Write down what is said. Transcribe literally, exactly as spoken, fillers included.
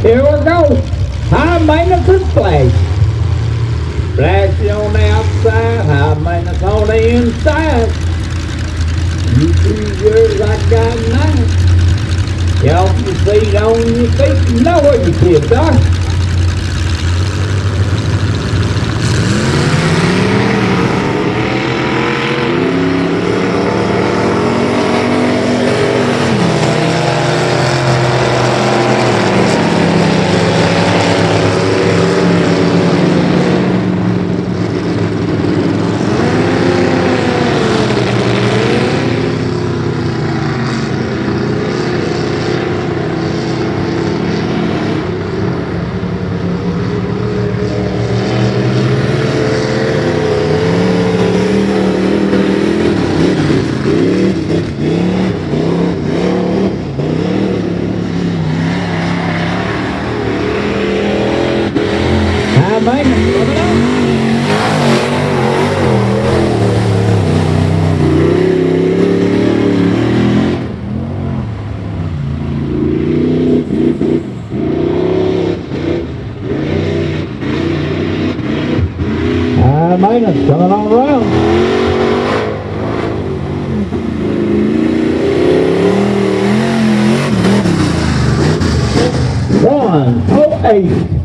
Here we go. High maintenance and splash. Flashing on the outside, high maintenance on the inside. You see yours, I got mine. Y'all can see on your feet. You know where your kids are. High maintenance coming on around. One oh eight.